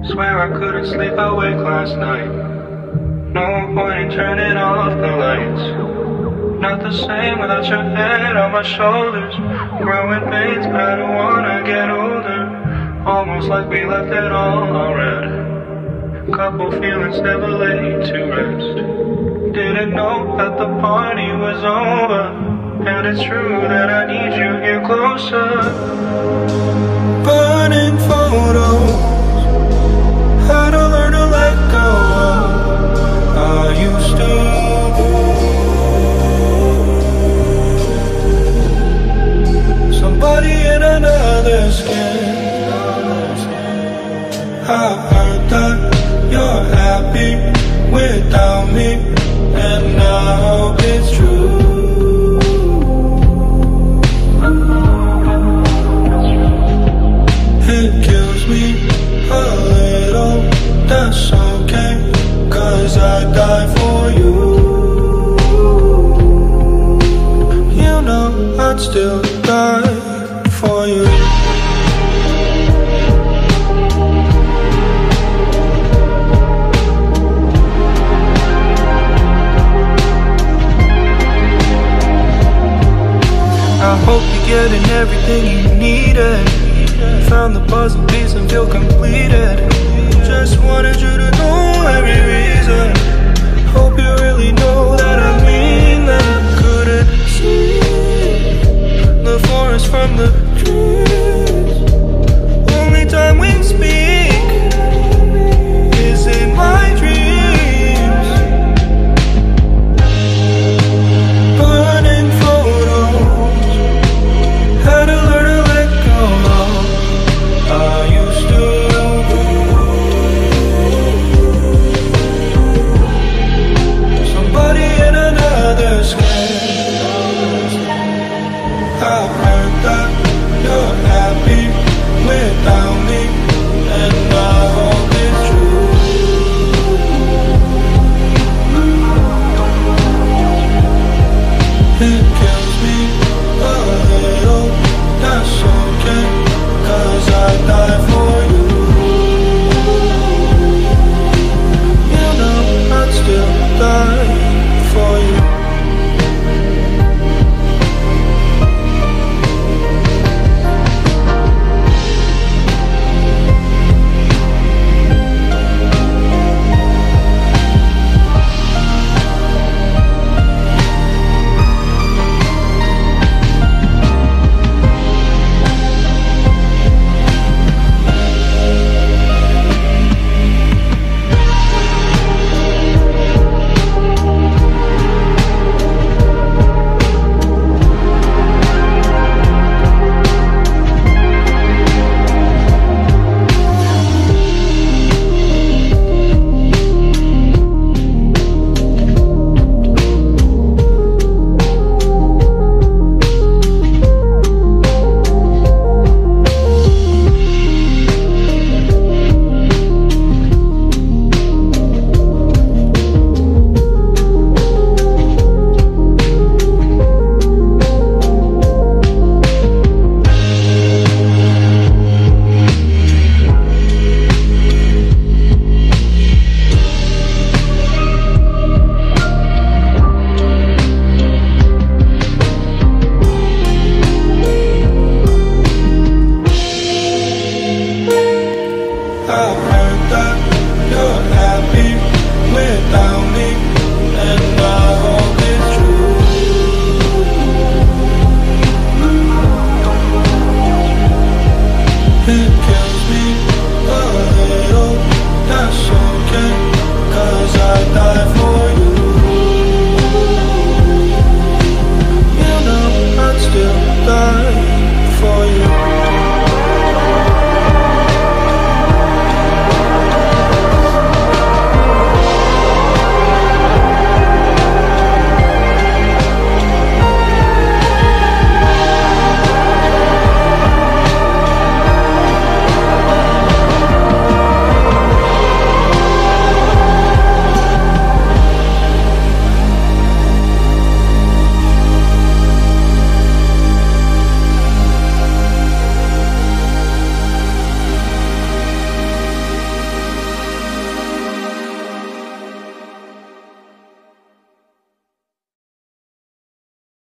Swear I couldn't sleep awake last night. No point in turning off the lights. Not the same without your head on my shoulders. Growing pains, but I don't wanna get older. Almost like we left it all unread. Couple feelings never laid to rest. Didn't know that the party was over. And it's true that I need you here closer. Burning photos, had to learn to let go. I used to. Somebody in another skin. I heard that you're happy without me, and now it's true. It kills me a little, that's okay, 'cause I die for you. You know I'd still die for you. I hope you're getting everything you needed. Found the puzzle piece and feel completed. Just wanted you to know every reason. Hope you really know that I mean that. Couldn't see the forest from the trees. Only time we speak is in my dreams. Burning photos, had to learn to let go. I used to. Somebody in another skin. I've heard that you're happy without me, and I hope it's true. It kills me a little, that's okay, 'cause I die for you. You know I'd still die for you. I've heard that you're happy without me.